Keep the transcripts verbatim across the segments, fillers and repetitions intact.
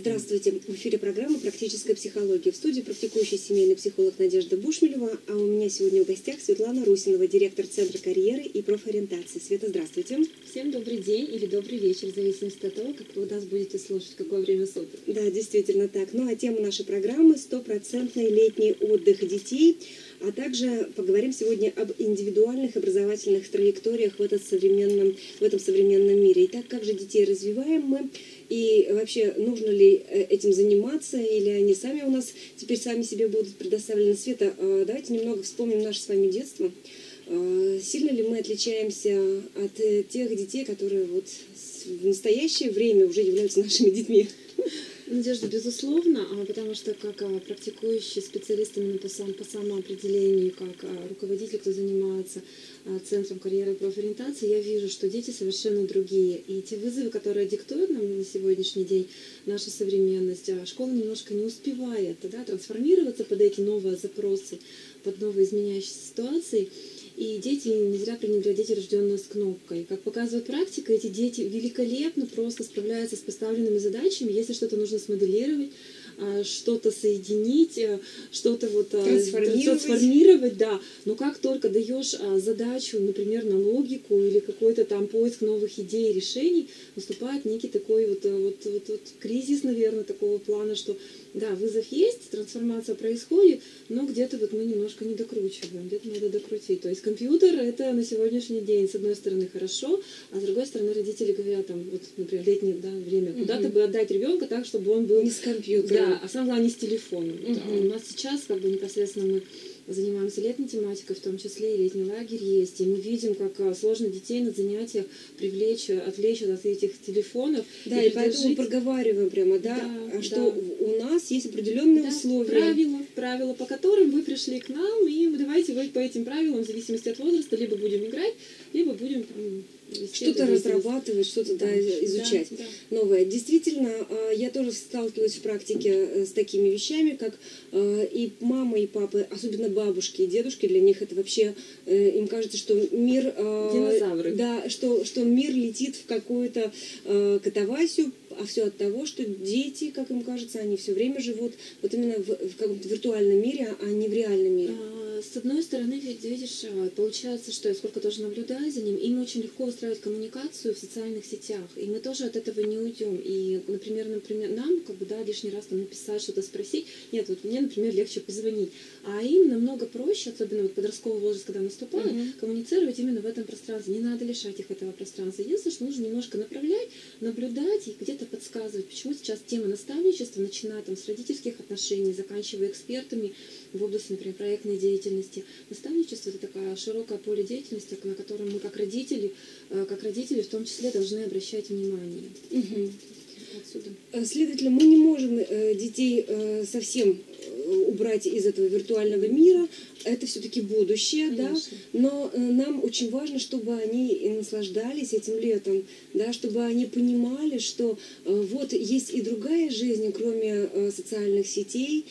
Здравствуйте. В эфире программа «Практическая психология». В студии практикующий семейный психолог Надежда Бушмелева, а у меня сегодня в гостях Светлана Русинова, директор Центра карьеры и профориентации. Света, здравствуйте. Всем добрый день или добрый вечер, в зависимости от того, как вы нас будете слушать, какое время суток. Да, действительно так. Ну а тема нашей программы – стопроцентный летний отдых детей. А также поговорим сегодня об индивидуальных образовательных траекториях в, этот современном, в этом современном мире. Итак, как же детей развиваем мы? И вообще, нужно ли этим заниматься, или они сами у нас теперь сами себе будут предоставлены? Света, давайте немного вспомним наше с вами детство. Сильно ли мы отличаемся от тех детей, которые вот в настоящее время уже являются нашими детьми? Надежда, безусловно, потому что как практикующий специалист именно по, сам, по самоопределению, как руководитель, кто занимается Центром карьеры и профориентации, я вижу, что дети совершенно другие. И те вызовы, которые диктуют нам на сегодняшний день наша современность, школа немножко не успевает да, трансформироваться под эти новые запросы, под новые изменяющиеся ситуации. И дети не зря приняли дети, рожденные с кнопкой. Как показывает практика, эти дети великолепно просто справляются с поставленными задачами. Если что-то нужно смоделировать, что-то соединить, что-то вот трансформировать. трансформировать, да. Но как только даешь задачу, например, на логику или какой-то там поиск новых идей и решений, наступает некий такой вот, вот, вот, вот кризис, наверное, такого плана, что да, вызов есть, трансформация происходит, но где-то вот мы немножко не докручиваем, где-то надо докрутить. То есть компьютер это на сегодняшний день, с одной стороны, хорошо, а с другой стороны, родители говорят, там, вот, например, летнее да, время, куда-то бы отдать ребенка так, чтобы он был... Не с компьютером. Да, а самое главное, не с телефоном. Угу. Да. У нас сейчас как бы непосредственно мы занимаемся летней тематикой, в том числе и летний лагерь есть. И мы видим, как сложно детей на занятиях привлечь, отвлечь от этих телефонов. Да, и, и поэтому проговариваем прямо, да, да что да. у нас есть определенные да, условия. Правила, правила, по которым вы пришли к нам, и давайте вы по этим правилам, в зависимости от возраста, либо будем играть, либо будем там, что-то разрабатывать, что-то да, да, изучать да, да. новое. Действительно, я тоже сталкиваюсь в практике с такими вещами, как и мама, и папа, особенно бабушки и дедушки, для них это вообще, им кажется, что мир... Динозавры. Да, что, что мир летит в какую-то катавасию, а все от того, что дети, как им кажется, они все время живут вот именно в, в каком-то виртуальном мире, а не в реальном мире. С одной стороны, видишь, получается, что я сколько тоже наблюдаю за ним, им очень легко устраивать коммуникацию в социальных сетях, и мы тоже от этого не уйдем. И, например, например нам, как бы, да, лишний раз там написать, что-то спросить, нет, вот мне, например, легче позвонить, а им намного проще, особенно вот подростковый возраст, когда наступает, uh-huh. коммуницировать именно в этом пространстве. Не надо лишать их этого пространства. Единственное, что нужно немножко направлять, наблюдать и где-то подсказывать, почему сейчас тема наставничества, начиная там с родительских отношений, заканчивая экспертами в области, например, проектной деятельности. Наставничество – это такое широкое поле деятельности, на котором мы как родители, как родители в том числе должны обращать внимание. Угу. Отсюда. Следовательно, мы не можем детей совсем убрать из этого виртуального мира. Это все-таки будущее, да, но нам очень важно, чтобы они и наслаждались этим летом, да, чтобы они понимали, что вот есть и другая жизнь, кроме социальных сетей,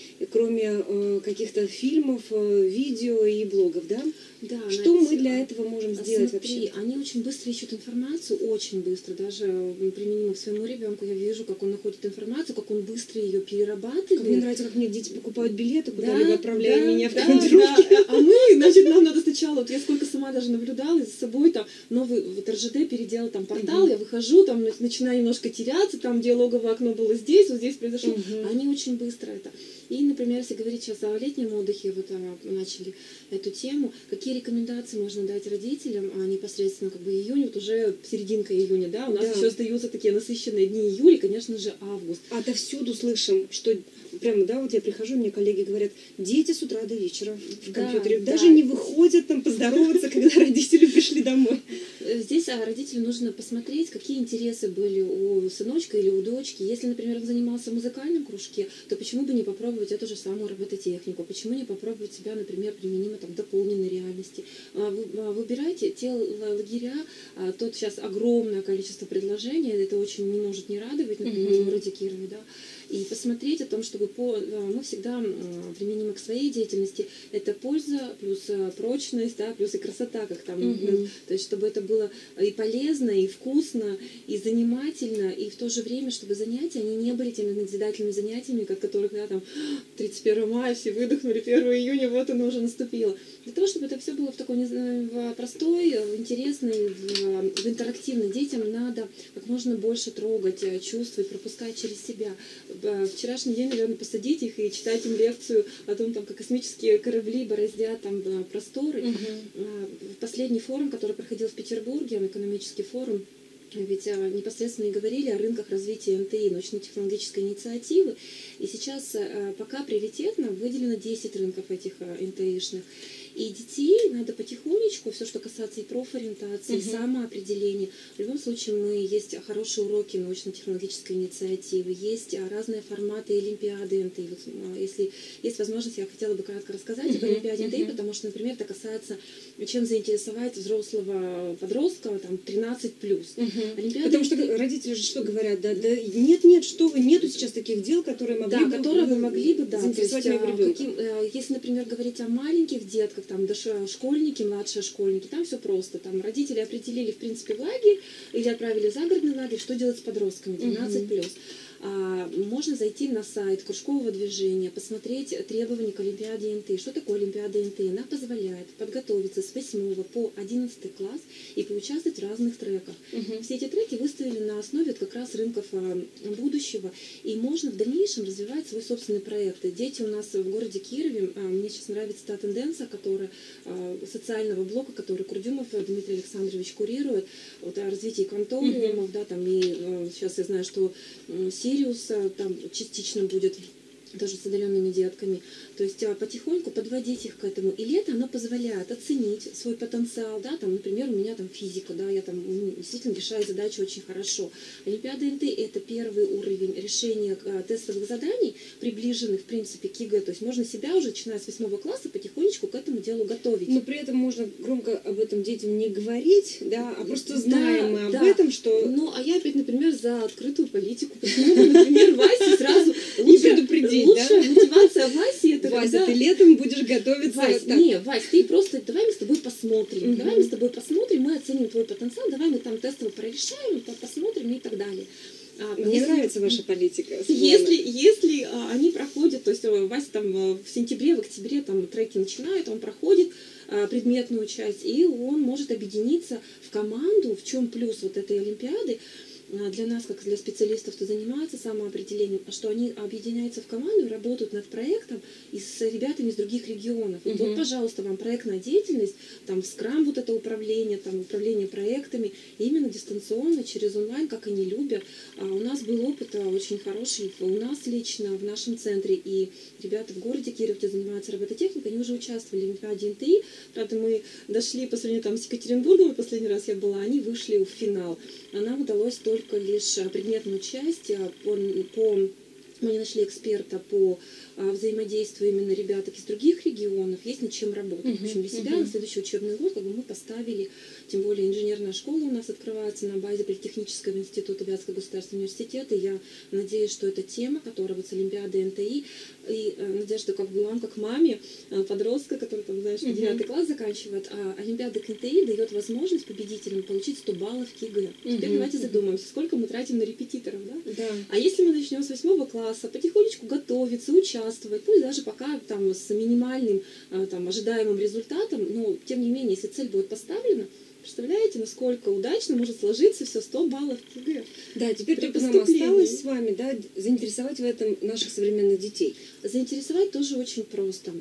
кроме каких-то фильмов, видео и блогов, да. Да, что мы для этого можем сделать смотри, вообще? Они очень быстро ищут информацию, очень быстро. Даже применимо к своему ребенку я вижу, как он находит информацию, как он быстро ее перерабатывает. Как мне нравится, как мне дети покупают билеты, куда-либо да, отправляют да, меня в да, командировки. Да. А мы, значит, нам надо сначала, вот я сколько сама даже наблюдала за собой, там, новый вот эр жэ дэ переделал там портал, угу. я выхожу, там начинаю немножко теряться, там диалоговое окно было здесь, вот здесь произошло. Угу. Они очень быстро это. И, например, если говорить сейчас о летнем отдыхе, вот а, начали эту тему, какие рекомендации можно дать родителям, а непосредственно как бы июнь, вот уже серединка июня, да, у нас да. еще остаются такие насыщенные дни июля, конечно же, август. Отовсюду слышим, что прямо, да, вот я прихожу, мне коллеги говорят, дети с утра до вечера в компьютере, да, даже да. не выходят там поздороваться, когда родители пришли домой. Здесь родителю нужно посмотреть, какие интересы были у сыночка или у дочки. Если, например, он занимался в музыкальном кружке, то почему бы не попробовать эту же самую робототехнику? Почему не попробовать себя, например, применимо там, в дополненной реальности? Выбирайте те лагеря, тут сейчас огромное количество предложений, это очень не может не радовать, например, в городе Кирове, да. И посмотреть о том, чтобы по, мы всегда применимы к своей деятельности, это польза плюс прочность, да, плюс и красота, как там, mm-hmm. то есть чтобы это было и полезно, и вкусно, и занимательно, и в то же время, чтобы занятия, они не были теми назидательными занятиями, как которых, да, там, тридцать первого мая все выдохнули, первого июня, вот оно уже наступило. Для того, чтобы это все было в такой, не знаю, в простой, в интересный, в, в интерактивный, детям надо как можно больше трогать, чувствовать, пропускать через себя. Вчерашний день, наверное, посадить их и читать им лекцию о том, там, как космические корабли бороздят там просторы. Uh-huh. Последний форум, который проходил в Петербурге, экономический форум, ведь непосредственно и говорили о рынках развития эн тэ и, научно-технологической инициативы. И сейчас пока приоритетно выделено десять рынков этих эн тэ ишных. И детей надо потихонечку, все, что касается и профориентации, и самоопределения. В любом случае, мы есть хорошие уроки научно-технологической инициативы, есть разные форматы олимпиады эн тэ и. Вот, если есть возможность, я хотела бы кратко рассказать uh-huh. об олимпиаде эн тэ и, uh-huh. потому что, например, это касается, чем заинтересовать взрослого подростка, там, тринадцать плюс. Uh-huh. Потому что родители же что говорят, да, да нет, нет, что вы, нету сейчас таких дел, которые могли да, бы, которые вы могли бы, да, заинтересовать то есть, моего ребенка. Каким, если, например, говорить о маленьких детках, там, школьники, младшие школьники, там все просто. Там родители определили, в принципе, лагерь или отправили в загородный лагерь, что делать с подростками, тринадцать плюс. А, можно зайти на сайт кружкового движения, посмотреть требования к Олимпиаде эн тэ и. Что такое Олимпиада эн тэ и? Она позволяет подготовиться с восьмого по одиннадцатый класс и поучаствовать в разных треках. Uh-huh. Все эти треки выставили на основе как раз рынков а, будущего, и можно в дальнейшем развивать свой собственный проект. Дети у нас в городе Кирове, а, мне сейчас нравится та тенденция, которая а, социального блока, который Курдюмов Дмитрий Александрович курирует, вот, о развитии кванториумов, uh-huh. да, там, и а, сейчас я знаю, что Сириус там частично будет даже с отдаленными детками. То есть потихоньку подводить их к этому. И лето, оно позволяет оценить свой потенциал. Да? Там, например, у меня там физика, да, я там действительно решаю задачи очень хорошо. Олимпиада эн тэ и – это первый уровень решения тестовых заданий, приближенных, в принципе, к ЕГЭ. То есть можно себя уже, начиная с восьмого класса, потихонечку к этому делу готовить. Но при этом можно громко об этом детям не говорить, да, а просто знаем да, мы об да. этом, что... Ну, а я опять, например, за открытую политику. Почему, например, Васе сразу не предупредить. Лучшая да? мотивация Васи это Вася, когда... ты летом будешь готовиться. Вась, так. не, Вась, ты просто, давай мы с тобой посмотрим, Угу. давай мы с тобой посмотрим, мы оценим твой потенциал, давай мы там тестово прорешаем, посмотрим и так далее. Мне если, нравится ваша политика. Если, если а, они проходят, то есть Вася там в сентябре, в октябре там треки начинают, он проходит а, предметную часть, и он может объединиться в команду, в чем плюс вот этой олимпиады, для нас, как для специалистов, кто занимается самоопределением, что они объединяются в команду и работают над проектом и с ребятами из других регионов. Uh-huh. Вот, пожалуйста, вам проектная деятельность, там, скрам, вот это управление, там, управление проектами, именно дистанционно, через онлайн, как они любят. А у нас был опыт очень хороший, у нас лично, в нашем центре, и ребята в городе Киров, где занимаются робототехникой, они уже участвовали в Олимпиаде эн тэ и. Правда, мы дошли по сравнению там, с Екатеринбургом, последний раз я была, они вышли в финал. А нам удалось только только лишь предметную часть, по, по, мы не нашли эксперта по а, взаимодействию именно ребяток из других регионов, есть над чем работать. Uh-huh, в общем, для себя uh-huh. на следующий учебный год как бы, мы поставили, тем более инженерная школа у нас открывается на базе Политехнического института Вятского государственного университета, и я надеюсь, что эта тема, которая вот с Олимпиадой эн тэ и, и э, Надежда как бы вам, как маме, э, подростка, который там, знаешь, uh-huh. девятый класс заканчивает, а Олимпиада эн тэ и дает возможность победителям получить сто баллов к ЕГЭ. Uh-huh. Теперь давайте задумаемся, сколько мы тратим на репетиторов, да? Да. А если мы начнем с восьмого класса, потихонечку готовиться, участвовать, пусть даже пока там с минимальным там, ожидаемым результатом, но тем не менее, если цель будет поставлена, представляете, насколько удачно может сложиться все сто баллов к ЕГЭ. Да, теперь только нам осталось с вами, да, заинтересовать в этом наших современных детей. Заинтересовать тоже очень просто.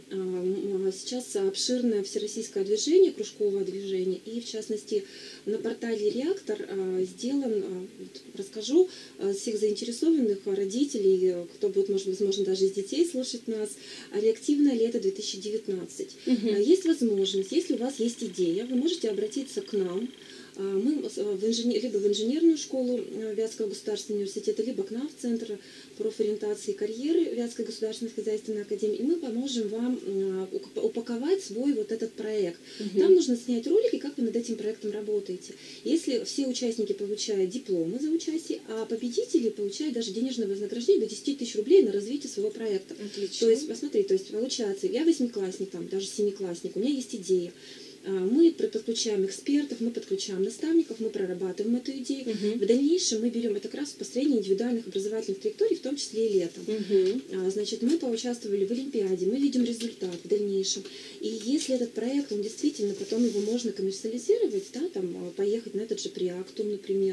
Сейчас обширное всероссийское движение, кружковое движение, и в частности на портале «Реактор» сделан, расскажу, всех заинтересованных родителей, кто будет, может, возможно, даже из детей слушать нас, «Реактивное лето две тысячи девятнадцать». Угу. Есть возможность, если у вас есть идея, вы можете обратиться к нам. Мы в инженер... либо в инженерную школу Вятского государственного университета, либо к нам в Центр профориентации и карьеры Вятской государственной хозяйственной академии, и мы поможем вам упаковать свой вот этот проект. Угу. Там нужно снять ролики, как вы над этим проектом работаете. Если все участники получают дипломы за участие, а победители получают даже денежное вознаграждение до десяти тысяч рублей на развитие своего проекта. Отлично. То есть, посмотри, то есть получается, я восьмиклассник, там, даже семиклассник, у меня есть идея. Мы подключаем экспертов, мы подключаем наставников, мы прорабатываем эту идею. Uh-huh. В дальнейшем мы берем это как раз в построении индивидуальных образовательных траекторий, в том числе и летом. Uh-huh. Значит, мы поучаствовали в Олимпиаде, мы видим результат в дальнейшем. И если этот проект, он действительно, потом его можно коммерциализировать, да, там, поехать на этот же Преактум, например,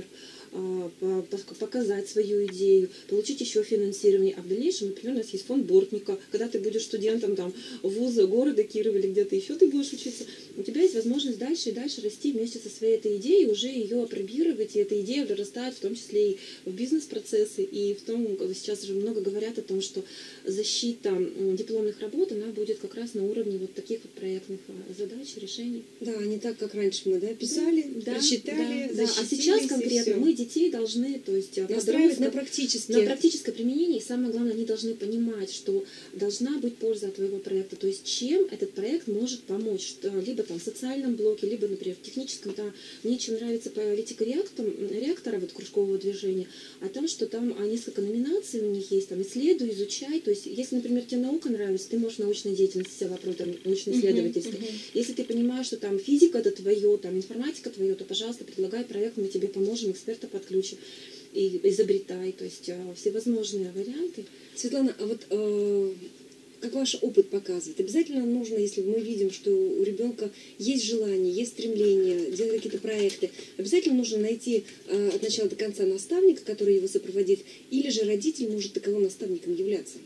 показать свою идею, получить еще финансирование. А в дальнейшем, например, у нас есть фонд Бортника. Когда ты будешь студентом там, вуза, города Кирова или где-то еще ты будешь учиться, у тебя есть возможность дальше и дальше расти вместе со своей этой идеей, уже ее апробировать, и эта идея прорастает в том числе и в бизнес-процессы, и в том, сейчас уже много говорят о том, что защита дипломных работ, она будет как раз на уровне вот таких вот проектных задач, решений. Да, не так, как раньше мы да, писали, да, прочитали, да, да. А сейчас конкретно мы детей должны, то есть настраивать на практическое. на практическое применение, и самое главное, они должны понимать, что должна быть польза от твоего проекта, то есть чем этот проект может помочь, что, либо там в социальном блоке, либо, например, в техническом. Да, мне чем нравится политика реактора, реактора вот, кружкового движения, о том, что там несколько номинаций у них есть, там исследуй, изучай, то есть если, например, тебе наука нравится, ты можешь в научной деятельности себя попробовать, научно-исследовательской. Uh-huh, uh-huh. Если ты понимаешь, что там физика это твое, там информатика твое, то, пожалуйста, предлагай проект, мы тебе поможем, эксперта подключим. И изобретай, то есть всевозможные варианты. Светлана, а вот э, как ваш опыт показывает, обязательно нужно, если мы видим, что у ребенка есть желание, есть стремление делать какие-то проекты, обязательно нужно найти э, от начала до конца наставника, который его сопроводит, или же родитель может таковым наставником являться?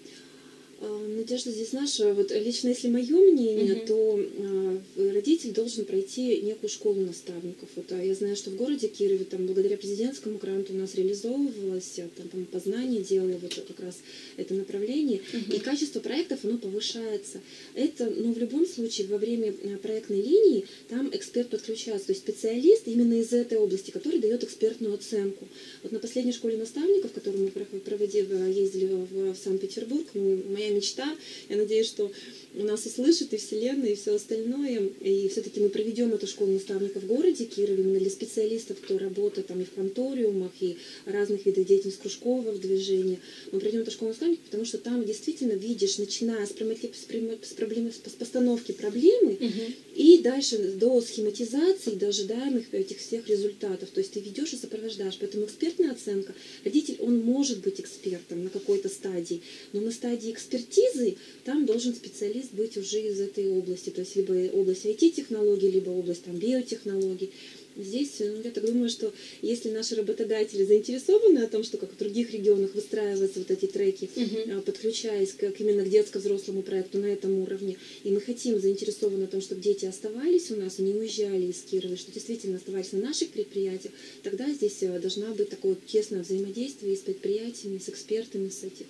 Надежда, здесь наша, вот лично если мое мнение, uh-huh. то э, родитель должен пройти некую школу наставников. Вот, а я знаю, что в городе Кирове, там, благодаря президентскому гранту у нас реализовывалось, там, там познание делали вот как раз это направление, uh-huh. и качество проектов, оно повышается. Это, но в любом случае, во время проектной линии там эксперт подключается, то есть специалист именно из этой области, который дает экспертную оценку. Вот на последней школе наставников, которую мы проводили, ездили в, в Санкт-Петербург, моя мечта. Я надеюсь, что нас услышат и Вселенная, и все остальное. И все-таки мы проведем эту школу наставников в городе Кирове, именно для специалистов, кто работает там и в конториумах, и разных видов деятельности кружкового движения. Мы проведем эту школу наставников, потому что там действительно видишь, начиная с, с, проблемы, с постановки проблемы, угу. и дальше до схематизации, до ожидаемых этих всех результатов. То есть ты ведешь и сопровождаешь. Поэтому экспертная оценка, родитель, он может быть экспертом на какой-то стадии, но на стадии экспертизы там должен специалист быть уже из этой области, то есть либо область ай ти-технологий, либо область там, биотехнологий. Здесь, ну, я так думаю, что если наши работодатели заинтересованы о том, что как в других регионах выстраиваются вот эти треки, uh-huh. подключаясь к, именно к детско-взрослому проекту на этом уровне, и мы хотим, заинтересованы в том, чтобы дети оставались у нас и не уезжали из Кирова, что действительно оставались на наших предприятиях, тогда здесь должна быть такое тесное взаимодействие с предприятиями, с экспертами, с этих.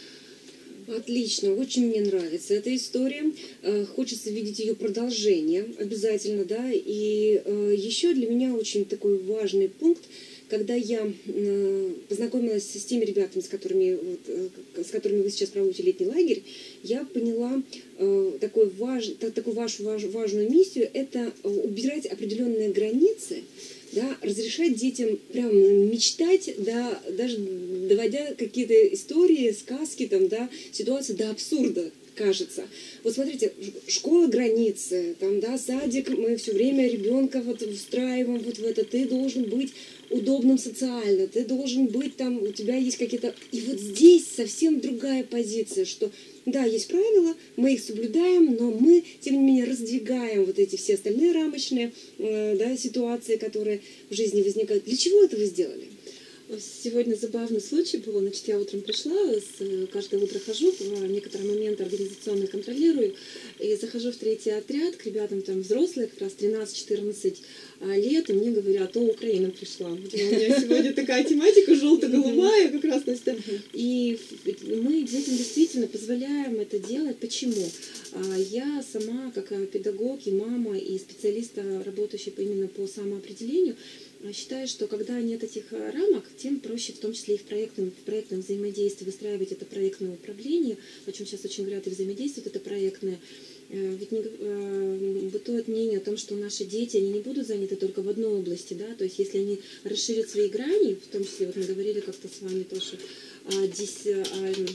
Отлично, очень мне нравится эта история. Хочется видеть ее продолжение обязательно, да. И еще для меня очень такой важный пункт, когда я познакомилась с теми ребятами, с которыми, вот, с которыми вы сейчас проводите летний лагерь, я поняла такой важ, такую вашу важ, важную миссию – это убирать определенные границы, да, разрешать детям прям мечтать, да, даже доводя какие-то истории, сказки, там, да, ситуации до абсурда, кажется. Вот смотрите, школа границы, там, да, садик, мы все время ребенка вот встраиваем вот в это, ты должен быть удобным социально, ты должен быть там, у тебя есть какие-то... И вот здесь совсем другая позиция, что да, есть правила, мы их соблюдаем, но мы, тем не менее, раздвигаем вот эти все остальные рамочные э, да, ситуации, которые в жизни возникают. Для чего это вы сделали? Сегодня забавный случай был. Значит, я утром пришла, с, каждое утро хожу, в некоторые моменты организационно контролирую, и захожу в третий отряд к ребятам, там взрослые, как раз тринадцать-четырнадцать лет, и мне говорят: о, Украина пришла. У меня сегодня такая тематика желто-голубая, как раз. И мы детям действительно позволяем это делать. Почему? Я сама, как педагог и мама, и специалист, работающий именно по самоопределению, считаю, что когда нет этих рамок, тем проще, в том числе и в проектном, в проектном взаимодействии, выстраивать это проектное управление, о чем сейчас очень говорят, и взаимодействует это проектное. Ведь не, э, бытует мнение о том, что наши дети, они не будут заняты только в одной области, да, то есть если они расширят свои грани, в том числе, вот мы говорили как-то с вами тоже о, о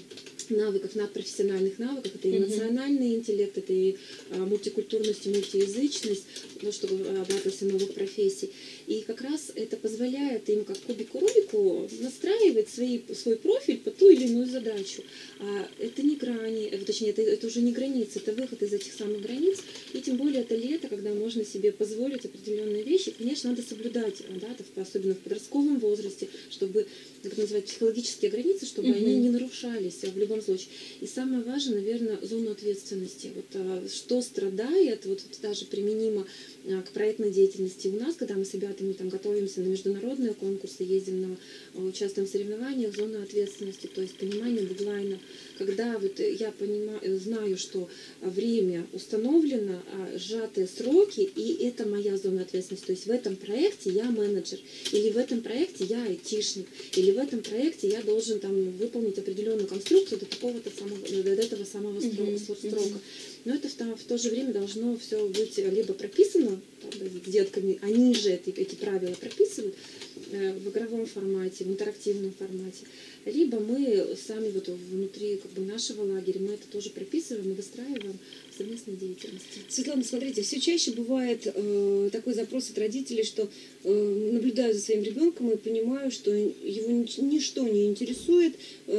навыков, надпрофессиональных навыков. Это и эмоциональный интеллект, это и а, мультикультурность, и мультиязычность, то, что обрабатывается новых профессий. И как раз это позволяет им, как кубику Рубику, настраивать свои, свой профиль по ту или иную задачу. А это не грани, точнее, это, это уже не границы, это выход из этих самых границ. И тем более это лето, когда можно себе позволить определенные вещи. Конечно, надо соблюдать, да, особенно в подростковом возрасте, чтобы, как называть, психологические границы, чтобы mm-hmm. они не нарушались в любом случае. И самое важное, наверное, зону ответственности. Вот, а, что страдает, вот даже применимо а, к проектной деятельности у нас, когда мы с ребятами там готовимся на международные конкурсы, ездим на, а, участвуем в соревнованиях, зона ответственности, то есть понимание дедлайна. Когда вот я понимаю, знаю, что время установлено, а, сжатые сроки, и это моя зона ответственности. То есть в этом проекте я менеджер, или в этом проекте я айтишник, или в этом проекте я должен там выполнить определенную конструкцию до такого-то самого, до этого самого uh-huh. срока. Uh-huh. Но это в, в то же время должно все быть либо прописано там, с детками, они же эти, эти правила прописывают э, в игровом формате, в интерактивном формате, либо мы сами вот внутри как бы, нашего лагеря, мы это тоже прописываем и выстраиваем в совместной деятельности. Светлана, смотрите, все чаще бывает э, такой запрос от родителей, что э, наблюдаю за своим ребенком и понимаю, что его ничто не интересует,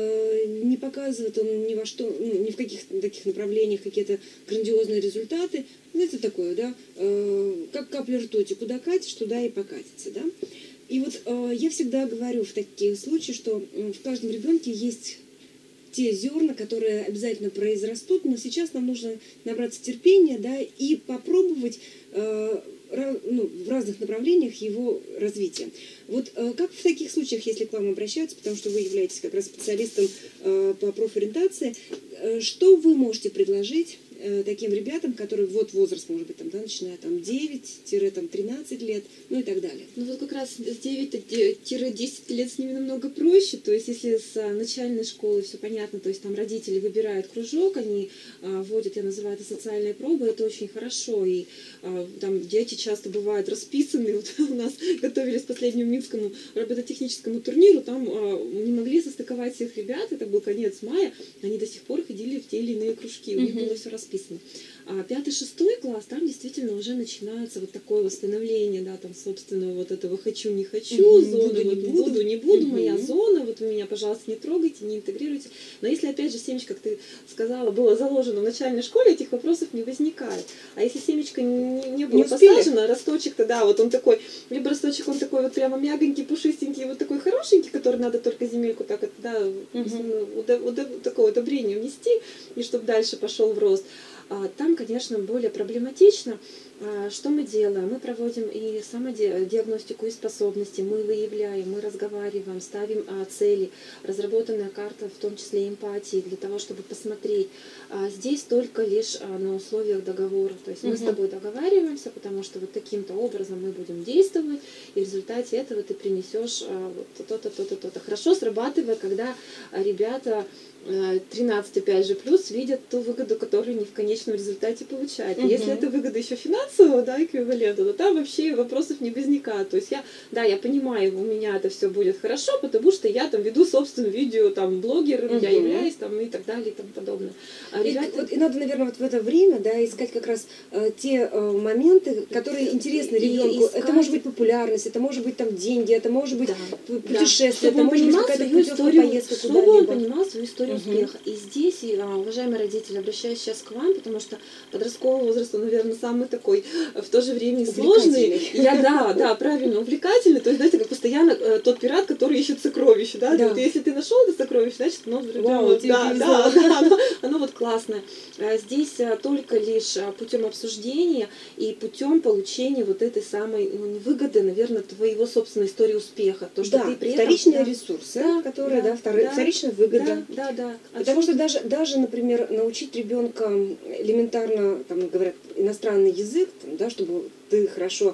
э, не показывает он ни во что, ну, ни в каких таких направлениях какие-то грандиозные результаты. Ну, это такое, да, э, как капля ртути, куда катишь, туда и покатится, да. И вот э, я всегда говорю в таких случаях, что в каждом ребенке есть те зерна, которые обязательно произрастут, но сейчас нам нужно набраться терпения, да, и попробовать э, ну, в разных направлениях его развития. Вот э, как в таких случаях, если к вам обращаются, потому что вы являетесь как раз специалистом э, по профориентации, э, что вы можете предложить э, таким ребятам, которые вот возраст, может быть, там, да, начиная там девять-тринадцать лет, ну и так далее? Ну вот как раз с девяти-десяти лет с ними намного проще, то есть если с начальной школы все понятно, то есть там родители выбирают кружок, они а, вводят, я называю это социальные пробы, это очень хорошо, и а, там дети часто бывают расписаны, вот у нас готовились к последнему минскому робототехническому турниру, там а, не могли состыковать всех ребят, это был конец мая, они до сих пор ходили в те или иные кружки, у них было все расписано. А пятый-шестой класс, там действительно уже начинается вот такое восстановление, да, там, собственно, вот этого хочу, не хочу, угу, зоны, буду, вот, не буду, буду, не буду, угу. моя зона, вот вы меня, пожалуйста, не трогайте, не интегрируйте. Но если, опять же, семечко, как ты сказала, было заложено в начальной школе, этих вопросов не возникает. А если семечко не, не было не посажено, росточек-то, да, вот он такой, либо росточек, он такой вот прямо мягонький, пушистенький, вот такой хорошенький, который надо только земельку так, да, угу. удо, удо, такое удобрение внести, и чтобы дальше пошел в рост. Там, конечно, более проблематично. Что мы делаем? Мы проводим и самодиагностику и способностей, мы выявляем, мы разговариваем, ставим цели, разработанная карта, в том числе эмпатии, для того, чтобы посмотреть. Здесь только лишь на условиях договора. То есть мы угу. с тобой договариваемся, потому что вот таким-то образом мы будем действовать, и в результате этого ты принесешь вот то-то, то-то, то-то. Хорошо срабатывает, когда ребята тринадцать, опять же, плюс видят ту выгоду, которую они в конечном результате получают. Угу. Если это выгода еще финансового, да, эквивалента, то там вообще вопросов не возникает. То есть я, да, я понимаю, у меня это все будет хорошо, потому что я там веду собственное видео, там, блогер, угу. я являюсь, там, и так далее, и тому подобное. А и, ребята... вот, и надо, наверное, вот в это время, да, искать как раз э, те э, моменты, которые интересны ребенку. Искать... Это может быть популярность, это может быть там деньги, это может быть да. путешествие, да. это может быть какая-то путевка, поездка куда-либо. Чтобы он понимал свою историю успеха. И здесь, уважаемые родители, обращаюсь сейчас к вам, потому что подростковый возраст, он, наверное, самый такой, в то же время сложный. Я, да, да, правильно, увлекательный. То есть, знаете, как постоянно э, тот пират, который ищет сокровища, да? да. Вот, если ты нашел это сокровище, значит, оно, Вау, вот, да, да, да, оно, оно вот классное. Здесь только лишь путем обсуждения и путем получения вот этой самой, ну, не выгоды, наверное, твоего собственной истории успеха. То, что да, ты при этом, вторичные да, ресурсы, да, которые, да, да, да, вторичная выгода. Да, да, да. Потому что даже, даже, например, научить ребенка элементарно, там, говорят, иностранный язык, там, да, чтобы ты хорошо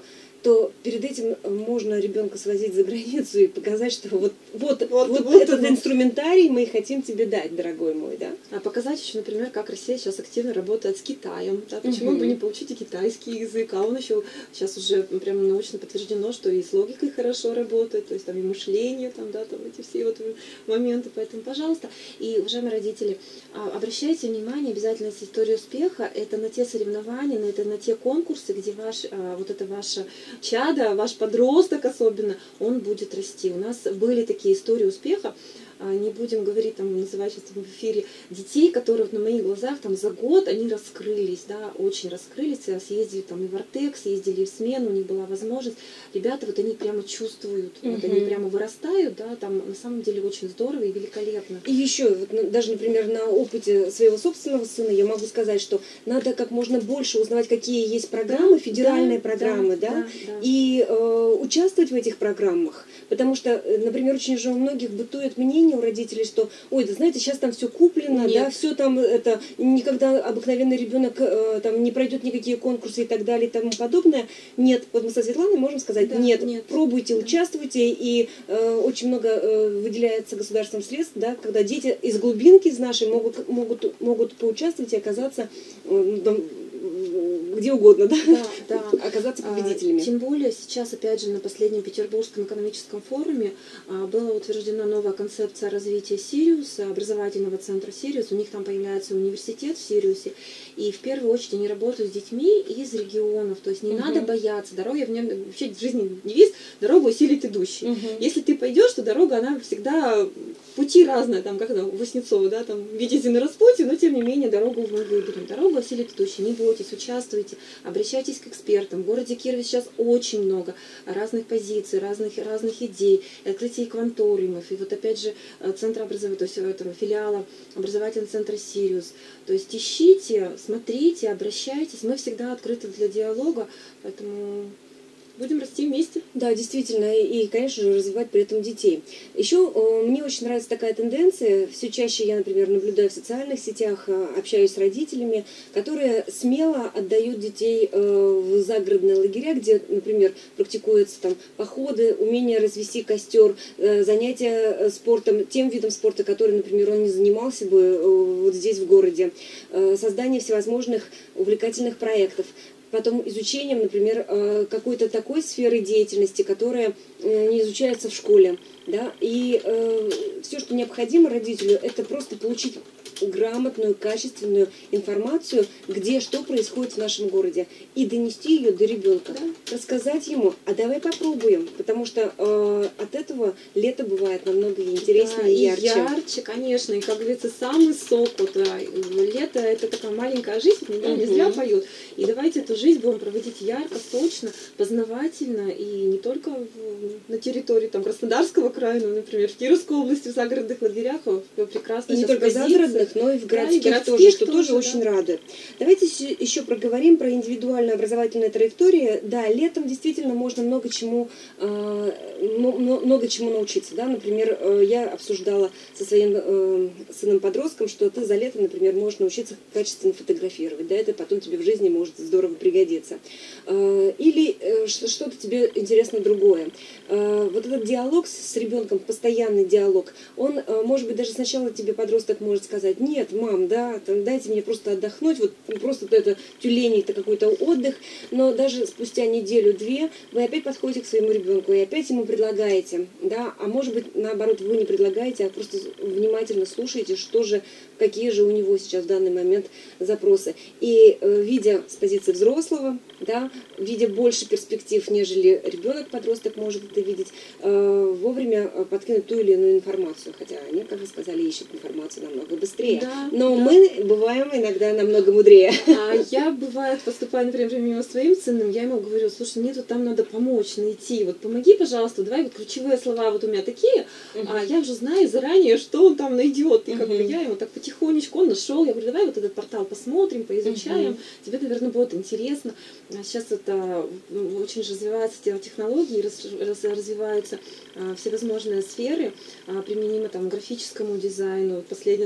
то перед этим можно ребенка свозить за границу и показать, что вот, вот, Вот, вот, вот этот оно. инструментарий мы хотим тебе дать, дорогой мой, да? А показать еще, например, как Россия сейчас активно работает с Китаем. Да? Почему Мгм. бы не получить и китайский язык? А он еще сейчас уже прямо научно подтверждено, что и с логикой хорошо работает, то есть там и мышление, там, да, там эти все вот моменты. Поэтому, пожалуйста, и, уважаемые родители, а, обращайте внимание обязательно на историю успеха. Это на те соревнования, на, это на те конкурсы, где ваш, а, вот это ваше чадо, ваш подросток особенно, он будет расти. У нас были такие истории успеха. Не будем говорить, там, называть сейчас в эфире детей, которые вот на моих глазах там за год они раскрылись, да, очень раскрылись, съездили там и в Артек, съездили в смену, у них была возможность. Ребята, вот они прямо чувствуют, Мгм. вот они прямо вырастают, да, там на самом деле очень здорово и великолепно. И еще, вот, ну, даже, например, на опыте своего собственного сына я могу сказать, что надо как можно больше узнавать, какие есть программы, федеральные Да, программы, да, да, да, да. и э, участвовать в этих программах. Потому что, э, например, очень же у многих бытует мнение у родителей, что, ой, да знаете, сейчас там все куплено, Нет. да, все там, это, никогда обыкновенный ребенок э, там не пройдет никакие конкурсы и так далее и тому подобное. Нет, вот мы со Светланой можем сказать, Да, нет, нет. пробуйте, Да. участвуйте, и э, очень много э, выделяется государством средств, да, когда дети из глубинки, из нашей, могут, могут, могут поучаствовать и оказаться э, там, где угодно, да, Да, да. оказаться А, победителями. Тем более сейчас, опять же, на последнем Петербургском экономическом форуме а, была утверждена новая концепция развития Сириуса, образовательного центра Сириус. У них там появляется университет в Сириусе. И в первую очередь они работают с детьми из регионов. То есть не Мгм. надо бояться дороги. В нем вообще в жизни девиз «Дорогу усилит идущий». Мгм. Если ты пойдешь, то дорога, она всегда пути разные, там, как это, у Васнецова, да, там, видите на распутье, но тем не менее дорогу мы выберем. Дорогу осилит идущий, не бойтесь, участвуйте, обращайтесь к экспертам. В городе Кирове сейчас очень много разных позиций, разных, разных идей, открытие кванториумов, и вот опять же центр образования, то есть этого филиала образовательного центра Сириус. То есть ищите, смотрите, обращайтесь, мы всегда открыты для диалога, поэтому будем расти вместе. Да, действительно, и, конечно же, развивать при этом детей. Еще э, мне очень нравится такая тенденция. Все чаще я, например, наблюдаю в социальных сетях, э, общаюсь с родителями, которые смело отдают детей э, в загородные лагеря, где, например, практикуются там походы, умение развести костер, э, занятия э, спортом, тем видом спорта, который, например, он не занимался бы э, вот здесь в городе, э, создание всевозможных увлекательных проектов. Потом изучением, например, э, какой-то такой сферы деятельности, которая э, не изучается в школе. Да? И э, все, что необходимо родителю, это просто получить грамотную, качественную информацию, где что происходит в нашем городе, и донести ее до ребенка, Да. рассказать ему, а давай попробуем, потому что э, от этого лето бывает намного интереснее Да, и и ярче. ярче, конечно, и, как говорится, самый сок. Вот, да, лето — это такая маленькая жизнь, да, не Мгм. зря поют. И давайте эту жизнь будем проводить ярко, сочно, познавательно, и не только в- на территории там, Краснодарского края, но, например, в Кировской области, в загородных лагерях, в прекрасной И не сейчас только позиции. загородных, но и в Да, и городских, городских тоже, что тоже, тоже, очень да. радует. Давайте с- еще проговорим про индивидуальную образовательную траекторию. Да, летом действительно можно много чему, э, мо- мо- много чему научиться. Да? Например, э, я обсуждала со своим э, сыном-подростком, что ты за лето, например, можешь научиться качественно фотографировать. Да? Это потом тебе в жизни может здорово пригодиться. Э, или э, ш- что-то тебе интересно другое. Э, вот этот диалог с с ребенком, постоянный диалог, он, э, может быть, даже сначала тебе подросток может сказать: нет, мам, да, там, дайте мне просто отдохнуть, вот просто это тюлень, это какой-то отдых, но даже спустя неделю-две вы опять подходите к своему ребенку и опять ему предлагаете, да, а может быть, наоборот, вы не предлагаете, а просто внимательно слушаете, что же, какие же у него сейчас в данный момент запросы. И э, видя с позиции взрослого, да, видя больше перспектив, нежели ребенок-подросток может это видеть, э, вовремя подкинуть ту или иную информацию, хотя они, как вы сказали, ищут информацию намного быстрее. Да, Но да. мы бываем иногда намного мудрее. А я, бывает, поступаю, например, мимо своим сыном, я ему говорю: слушай, мне тут там надо помочь, найти, вот помоги, пожалуйста, давай вот ключевые слова вот у меня такие, а я уже знаю заранее, что он там найдет. И как бы Мгм. я ему так потихонечку, он нашел, я говорю: давай вот этот портал посмотрим, поизучаем, Мгм. тебе, наверное, будет интересно. А сейчас это ну, очень же развиваются те- технологии, раз- раз- развиваются а, всевозможные сферы, а, применимы там к графическому дизайну. Последнее там множество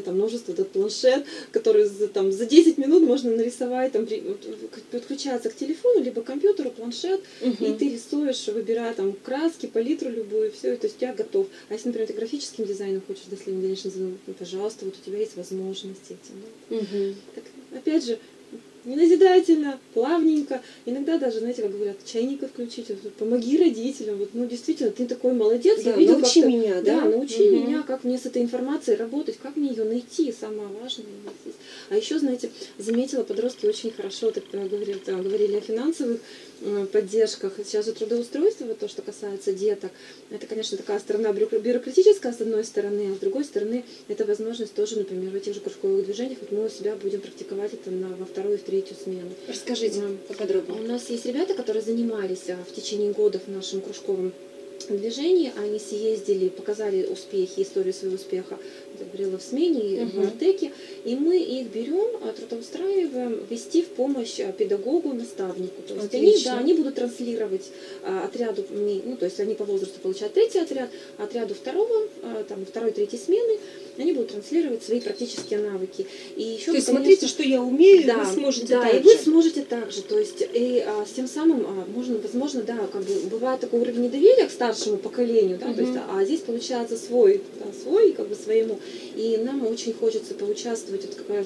просто этот планшет, который за, там, за десять минут можно нарисовать, там, при, подключаться к телефону, либо к компьютеру, планшет, угу. и ты рисуешь, выбирая там краски, палитру любую, все, то есть у тебя готов. А если, например, ты графическим дизайном хочешь, если не дальше, ну, пожалуйста, вот у тебя есть возможности этим. Да? Угу. Так, опять же, не назидательно, плавненько. Иногда даже, знаете, как говорят, чайника включить, вот, помоги родителям. Вот, ну, действительно, ты такой молодец. Да, я видел, научи как меня, да? Да, научи угу. меня, как мне с этой информацией работать, как мне ее найти, самое важное. А еще, знаете, заметила, подростки очень хорошо так, говорили, там, говорили о финансовых поддержках. Сейчас же трудоустройство, вот то, что касается деток, это, конечно, такая сторона бюрократическая, с одной стороны, а с другой стороны, это возможность тоже, например, в этих же кружковых движениях, вот мы у себя будем практиковать это на, во вторую и в третью смену. Расскажите поподробнее. У нас есть ребята, которые занимались в течение года в нашем кружковом движении, они съездили, показали успехи, историю своего успеха, я говорила, в смене, uh-huh. в Артеке, и мы их берем, трудоустраиваем, вести в помощь педагогу, наставнику. То есть они, да, они будут транслировать а, отряду, ну, то есть они по возрасту получают третий отряд, отряду второго, а, там, второй, третьей смены, они будут транслировать свои практические навыки. И еще, то есть, конечно, смотрите, что я умею, да, и вы сможете да, так и же. вы сможете так же. То есть, и а, с тем самым а, можно, возможно, да, как бы бывает такой уровень недоверия к старшему поколению, да, uh-huh. то есть, а здесь получается свой, да, свой, как бы своему. И нам очень хочется поучаствовать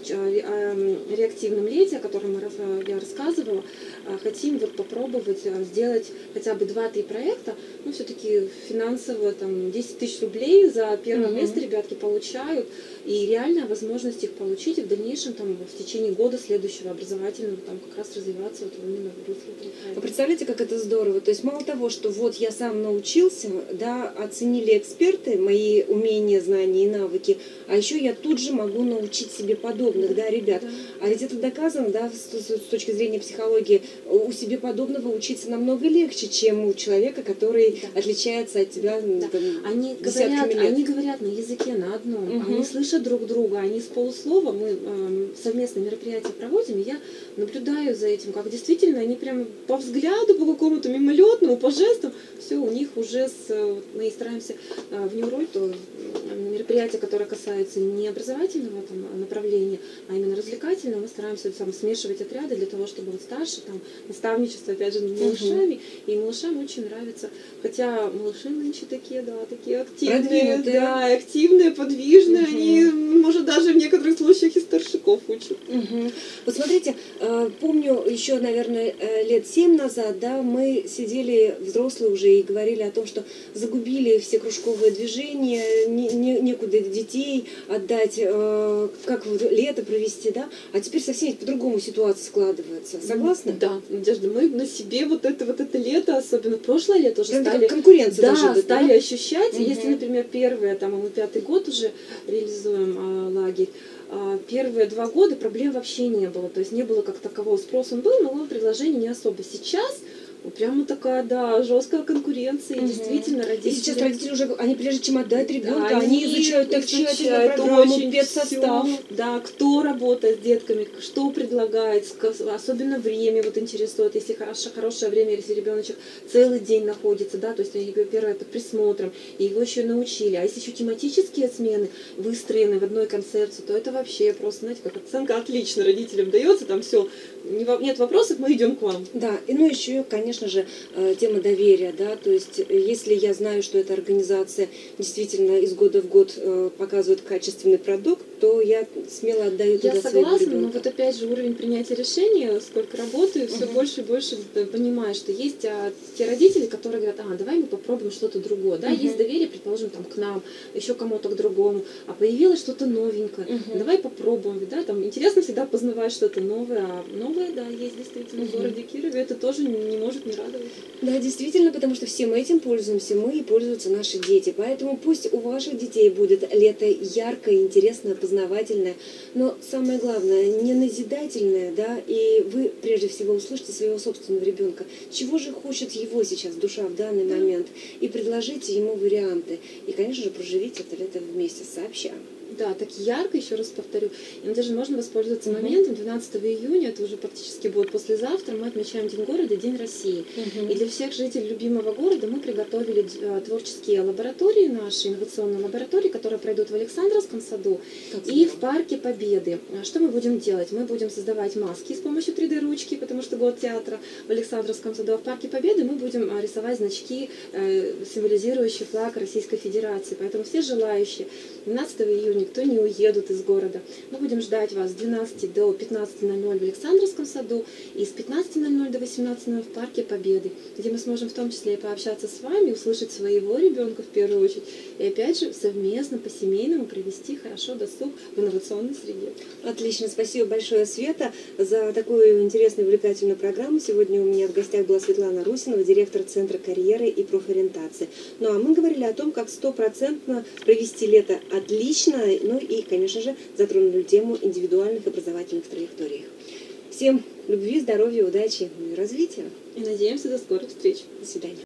в реактивном лете, о котором я рассказывала. Хотим вот попробовать сделать хотя бы два-три проекта, ну, все-таки финансово там десять тысяч рублей за первое uh-huh. место ребятки получают, и реальная возможность их получить и в дальнейшем там в течение года следующего образовательного там как раз развиваться вот именно в русле этого проекта. Вы представляете, как это здорово? То есть мало того, что вот я сам научился, да, оценили эксперты мои умения, знания и навыки, а еще я тут же могу научить себе подобных, да, ребят. Да. А ведь это доказано, да, с, с точки зрения психологии, у себе подобного учиться намного легче, чем у человека, который да. отличается от тебя да. там, они говорят, лет. Они говорят на языке, на одном, угу. они слышат друг друга, они с полуслова, мы э, совместные мероприятия проводим, и я наблюдаю за этим, как действительно они прям по взгляду, по какому-то мимолетному, по жестам, все у них уже, с, мы стараемся э, в Нью-Роль, то мероприятия, которые касаются не образовательного там, направления, а именно развлекательного, мы стараемся там, смешивать отряды для того, чтобы вот старше, там, наставничество, опять же, над малышами, угу. и малышам очень нравится, хотя малыши нынче такие, да, такие активные, да, активные, подвижные, угу. они, может, даже в некоторых случаях и старшиков учат. Угу. Вот смотрите, помню еще, наверное, лет семь назад, да, мы сидели, взрослые уже, и говорили о том, что загубили все кружковые движения, не, не, некуда детей отдать, как лето провести, да, а теперь совсем по-другому ситуация складывается. Согласны? Да, Надежда, мы на себе вот это, вот это лето, особенно прошлое лето, уже прям стали, конкуренция да, даже, стали да? ощущать. Угу. Если, например, первые, там, мы пятый год уже реализуем а, лагерь, а, первые два года проблем вообще не было, то есть не было как такового спроса, он был, но предложений не особо. Сейчас прямо такая, да, жесткая конкуренция, угу. и действительно родители... И сейчас родители уже, они прежде чем отдать ребенка, да, они, они изучают так тщательно программу, педсостав. Да, кто работает с детками, что предлагает, особенно время вот интересует, если хорошее, хорошее время, если ребеночек целый день находится, да, то есть они первое под присмотром, и его еще научили. А если еще тематические смены выстроены в одной концепции, то это вообще просто, знаете, как оценка отлично родителям дается, там все, нет вопросов, мы идем к вам. Да, и ну еще, конечно, Конечно же, тема доверия, да, то есть если я знаю, что эта организация действительно из года в год показывает качественный продукт, то я смело отдаю туда я своего согласна, ребенка. Но вот опять же уровень принятия решения, сколько работаю, все uh-huh. больше и больше понимаю, что есть а, те родители, которые говорят, а, давай мы попробуем что-то другое, да, uh-huh. есть доверие, предположим, там, к нам, еще кому-то к другому, а появилось что-то новенькое, uh-huh. давай попробуем, да, там интересно всегда познавать что-то новое, а новое, да, есть действительно uh-huh. в городе Кирове, это тоже не может не радовать. Да, действительно, потому что все мы этим пользуемся, мы и пользуются наши дети. Поэтому пусть у ваших детей будет лето яркое, интересное, познавательное, но самое главное, не назидательное, да, и вы прежде всего услышите своего собственного ребенка, чего же хочет его сейчас душа в данный момент, и предложите ему варианты. И, конечно же, проживите это лето вместе сообща. Да, так ярко, еще раз повторю. И даже можно воспользоваться Мгм. моментом. двенадцатого июня, это уже практически будет послезавтра, мы отмечаем День города, День России. И для всех жителей любимого города мы приготовили э, творческие лаборатории наши, инновационные лаборатории, которые пройдут в Александровском саду Как и здорово. в парке Победы. А Что мы будем делать? Мы будем создавать маски с помощью три дэ-ручки, потому что год театра в Александровском саду. А в парке Победы мы будем а, рисовать значки, э, символизирующие флаг Российской Федерации. Поэтому все желающие двенадцатого июня, кто не уедут из города, мы будем ждать вас с двенадцати до пятнадцати ноль ноль в Александровском саду и с пятнадцати ноль ноль до восемнадцати ноль ноль в парке Победы, где мы сможем в том числе и пообщаться с вами, услышать своего ребенка в первую очередь, и опять же совместно по-семейному провести хорошо досуг в инновационной среде. Отлично, спасибо большое, Света, за такую интересную и увлекательную программу. Сегодня у меня в гостях была Светлана Русинова, директор Центра карьеры и профориентации. Ну а мы говорили о том, как стопроцентно провести лето отлично, ну и, конечно же, затронули тему индивидуальных образовательных траекторий. Всем любви, здоровья, удачи и развития. И надеемся до скорых встреч. До свидания.